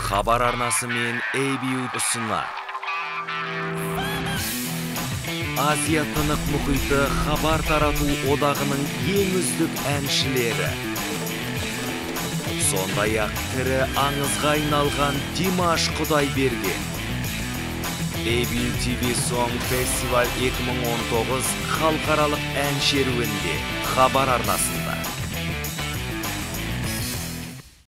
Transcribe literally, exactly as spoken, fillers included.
Хабар арнасы мен эй би ю ұсынар. Азия тынық мұхиты хабар тарату одағының ең үздік әншілері. Сондай-ақ тірі аңызға айналған Димаш Құдайберген. эй би ю ти ви Song Festival екі мың он тоғыз халықаралық ән шеруінде хабар арнасында.